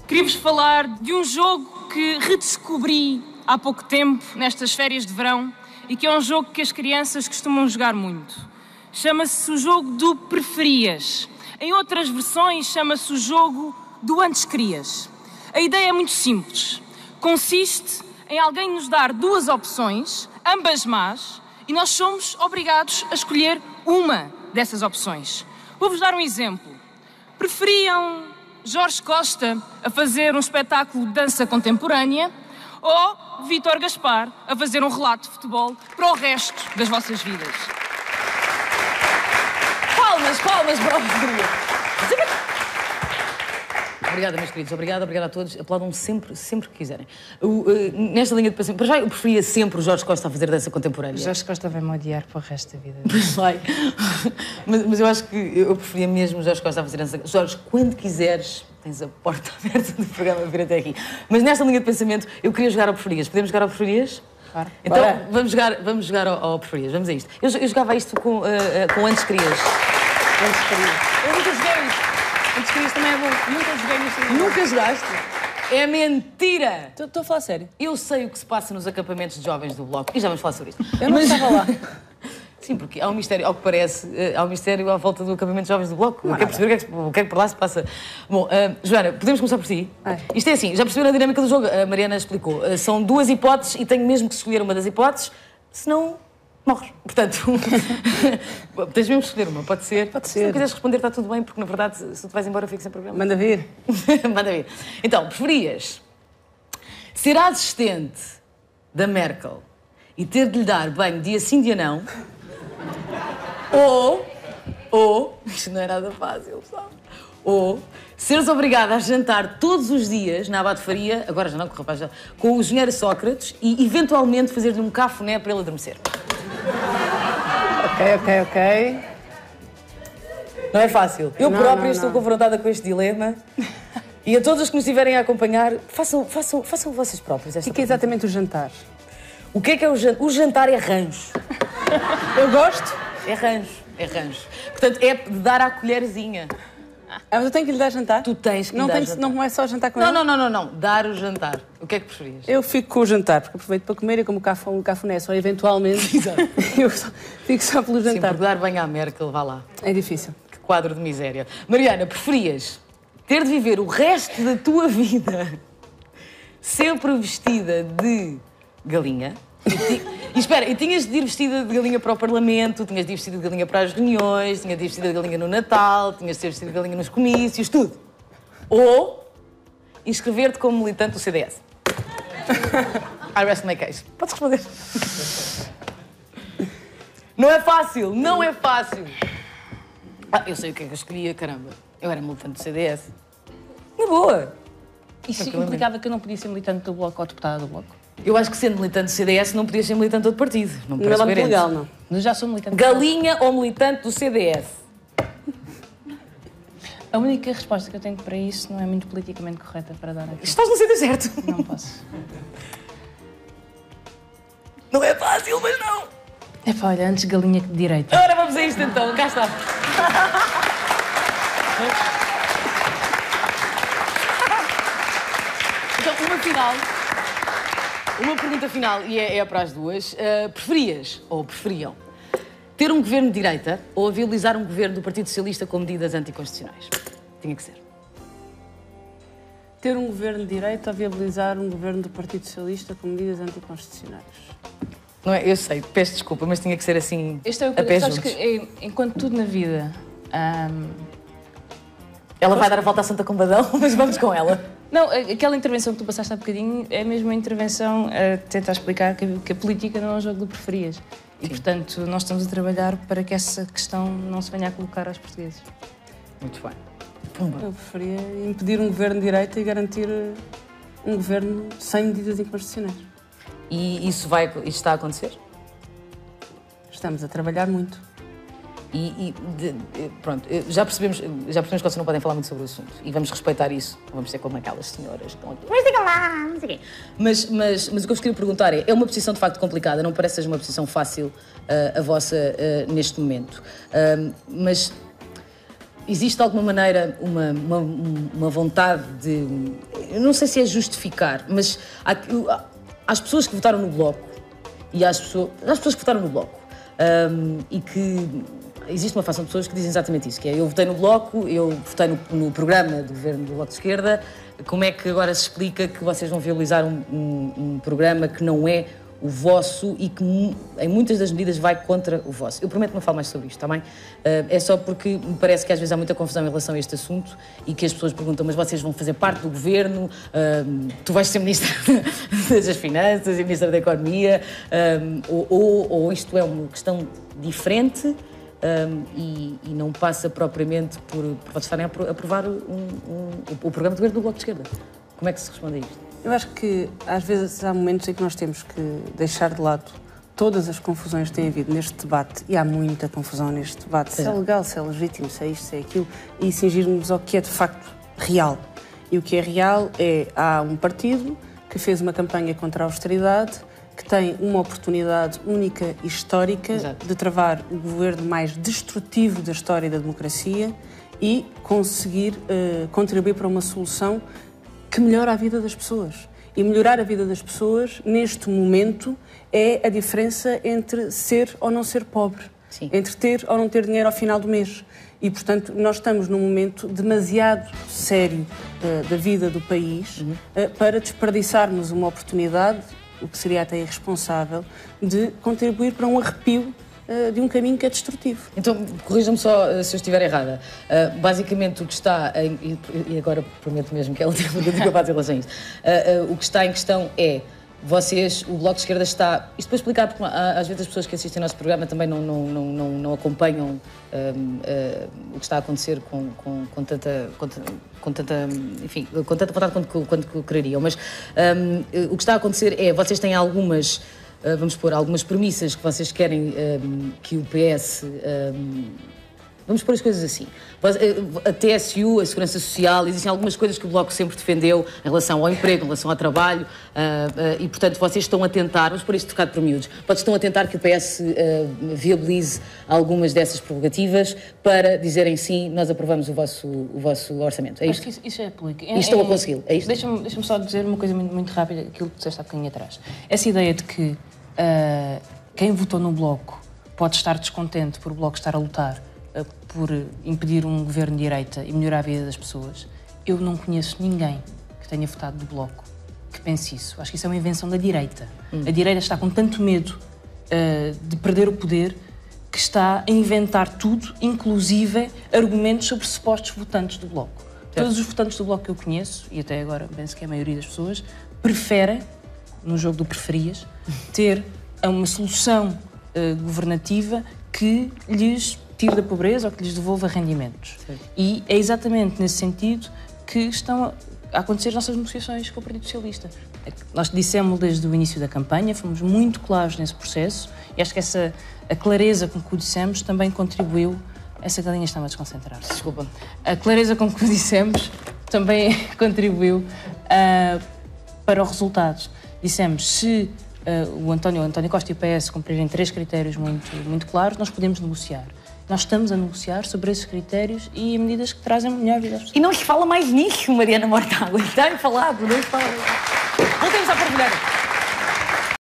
Queria-vos falar de um jogo que redescobri há pouco tempo, nestas férias de verão, e que é um jogo que as crianças costumam jogar muito. Chama-se o jogo do preferias. Em outras versões, chama-se o jogo do antes querias. A ideia é muito simples. Consiste em alguém nos dar duas opções, ambas más, e nós somos obrigados a escolher uma dessas opções. Vou-vos dar um exemplo. Preferiam Jorge Costa a fazer um espetáculo de dança contemporânea ou Vítor Gaspar a fazer um relato de futebol para o resto das vossas vidas? Palmas para o Rodrigo. Obrigada, meus queridos. Obrigada a todos. Aplaudam-me sempre que quiserem. Nesta linha de pensamento, para já eu preferia sempre o Jorge Costa a fazer dança contemporânea. Jorge Costa vai-me odiar para o resto da vida. Pois vai. Mas eu acho que eu preferia mesmo o Jorge Costa a fazer dança. Jorge, quando quiseres, tens a porta aberta do programa a vir até aqui. Mas nesta linha de pensamento, eu queria jogar ao preferias. Podemos jogar ao preferias? Claro. Então, vamos jogar ao preferias. Vamos a isto. Eu jogava isto com antes querias. Antes querias. Eu nunca joguei isto. Antes querias também é bom. Nunca joguei nisto. Nunca jogaste? É mentira! Estou a falar sério. Eu sei o que se passa nos acampamentos de jovens do Bloco. E já vamos falar sobre isto. Eu não estava lá. Sim, porque há um mistério, ao que parece, há um mistério à volta do acampamento de jovens do Bloco. Eu quero perceber o que é que por lá se passa. Bom, Joana, podemos começar por ti? Isto é assim, já perceberam a dinâmica do jogo? A Mariana explicou. São duas hipóteses e tenho mesmo que escolher uma das hipóteses, senão morres. Portanto, tens mesmo que escolher uma, pode ser? Pode ser. Se não quiseres responder, está tudo bem, porque na verdade, se tu vais embora, fico sem problema. Manda vir. Manda vir. Então, preferias ser a assistente da Merkel e ter de lhe dar banho dia sim, dia não, ou isto não é nada fácil, sabe? Ou seres obrigada a jantar todos os dias na Abade Faria, agora já não, com o rapaz já, com o engenheiro Sócrates e eventualmente fazer-lhe um cafuné para ele adormecer. Ok. Não é fácil. Eu própria estou confrontada com este dilema. E a todos os que nos estiverem a acompanhar, façam vocês próprios esta O que é exatamente o jantar? O que é o jantar? O jantar é rancho. Eu gosto. É rancho. Portanto, é de dar à colherzinha. Mas eu tenho que lhe dar jantar? Tu tens que lhe dar jantar. Não é só jantar com ele? Não. Dar o jantar. O que é que preferias? Eu fico com o jantar, porque aproveito para comer e como um cafuné só eventualmente. Exato. Eu fico só pelo Sim, jantar. porque dar banho à Merkel, vá lá. É difícil. Que quadro de miséria. Mariana, preferias ter de viver o resto da tua vida sempre vestida de galinha? E tinhas de ir vestida de galinha para o Parlamento, tinhas de ir vestida de galinha para as reuniões, tinhas de ir vestida de galinha no Natal, tinhas de ir vestida de galinha nos comícios, tudo. Ou inscrever-te como militante do CDS. I rest my case. Podes responder. Não é fácil. Eu sei o que é que eu escolhia, caramba. Eu era militante do CDS. Na boa. Isso implicava que eu não podia ser militante do Bloco ou deputada do Bloco? Eu acho que sendo militante do CDS não podias ser militante de outro partido. Não me parece coerente. Legal, não. Eu já sou militante. Galinha ou militante do CDS? A única resposta que eu tenho para isso não é muito politicamente correta para dar aqui. Estás no sítio certo. Não posso. Não é fácil, mas não. É pá, olha, antes galinha que de direita. Ora, vamos a isto então. Cá está. Então, uma pergunta final, e é para as duas. Preferias, ou preferiam, ter um governo de direita ou viabilizar um governo do Partido Socialista com medidas anticonstitucionais? Tinha que ser. Ter um governo de direita ou viabilizar um governo do Partido Socialista com medidas anticonstitucionais? Não é? Eu sei, peço desculpa, mas tinha que ser assim, Este é o a pé sabes juntos. que, enquanto tudo na vida... Ela vai dar a volta a Santa Combadão, mas vamos com ela. Não, aquela intervenção que tu passaste há bocadinho é mesmo uma intervenção a tentar explicar que a política não é um jogo de preferias. E, portanto, nós estamos a trabalhar para que essa questão não se venha a colocar aos portugueses. Muito bem. Pumba. Eu preferia impedir um governo de direita e garantir um governo sem medidas inconstitucionais. E isso está a acontecer? Estamos a trabalhar muito. Pronto, já percebemos que vocês não podem falar muito sobre o assunto e vamos respeitar isso. Vamos ser como aquelas senhoras que estão aqui. Mas diga lá, não sei o quê. Mas o que eu vos queria perguntar é uma posição de facto complicada, não parece que seja uma posição fácil a vossa neste momento. Mas existe de alguma maneira uma vontade de... eu não sei se é justificar, mas às pessoas que votaram no Bloco e às pessoas que votaram no Bloco e que existe uma fação de pessoas que dizem exatamente isso, que é eu votei no Bloco, eu votei no programa do governo do Bloco de Esquerda, como é que agora se explica que vocês vão viabilizar um programa que não é o vosso e que em muitas das medidas vai contra o vosso? Eu prometo que não falo mais sobre isto, está bem? É só porque me parece que às vezes há muita confusão em relação a este assunto e que as pessoas perguntam, mas vocês vão fazer parte do governo, tu vais ser Ministra das Finanças e Ministra da Economia, ou isto é uma questão diferente e não passa propriamente por vocês estarem a aprovar o programa do governo do Bloco de Esquerda. Como é que se responde a isto? Eu acho que às vezes há momentos em que nós temos que deixar de lado todas as confusões que têm havido neste debate, e há muita confusão neste debate, se é legal, se é legítimo, se é isto, se é aquilo, e cingirmos ao que é de facto real. E o que é real é, há um partido que fez uma campanha contra a austeridade, que tem uma oportunidade única e histórica de travar o governo mais destrutivo da história da democracia e conseguir contribuir para uma solução que melhora a vida das pessoas. E melhorar a vida das pessoas, neste momento, é a diferença entre ser ou não ser pobre. Sim. Entre ter ou não ter dinheiro ao final do mês. E, portanto, nós estamos num momento demasiado sério da vida do país para desperdiçarmos uma oportunidade, o que seria até irresponsável, de contribuir para um arrepio de um caminho que é destrutivo. Então, corrija-me só se eu estiver errada. Basicamente, o que está e agora prometo mesmo que é a última pergunta que eu faço em relação a isto, o que está em questão é vocês, o Bloco de Esquerda está... Isto para explicar, porque às vezes as pessoas que assistem ao nosso programa também não acompanham o que está a acontecer com tanta vontade quanto quereriam. Mas o que está a acontecer é, vocês têm algumas... vamos pôr algumas premissas que vocês querem que o PS... vamos pôr as coisas assim. A TSU, a Segurança Social, existem algumas coisas que o Bloco sempre defendeu em relação ao emprego, em relação ao trabalho, e, portanto, vocês estão a tentar, vamos pôr isto trocado por miúdos, vocês estão a tentar que o PS viabilize algumas dessas prerrogativas para dizerem sim, nós aprovamos o vosso orçamento. É isto? Acho que isso é política. E estão a consegui-lo, é isto? Deixa-me só dizer uma coisa muito rápida, aquilo que disseste há bocadinho atrás. Essa ideia de que quem votou no Bloco pode estar descontente por o Bloco estar a lutar por impedir um governo de direita e melhorar a vida das pessoas, eu não conheço ninguém que tenha votado do Bloco que pense isso. Acho que isso é uma invenção da direita. A direita está com tanto medo de perder o poder que está a inventar tudo, inclusive argumentos sobre supostos votantes do Bloco. Todos os votantes do Bloco que eu conheço, e até agora penso que é a maioria das pessoas, preferem, no jogo do preferias, ter uma solução governativa que lhes tire da pobreza ou que lhes devolva rendimentos. Sim. E é exatamente nesse sentido que estão a acontecer as nossas negociações com o Partido Socialista. Nós dissemos desde o início da campanha, fomos muito claros nesse processo e acho que a clareza com que o dissemos também contribuiu. Essa galinha está-me a desconcentrar. Desculpa. A clareza com que o dissemos também contribuiu para os resultados. Dissemos, se o António Costa e o PS cumprirem 3 critérios muito claros, nós podemos negociar. Nós estamos a negociar sobre esses critérios e medidas que trazem melhor vida às pessoas. E não se fala mais nisso, Mariana Mortágua. Está falado, não se fala. Voltemos à Cordilheira.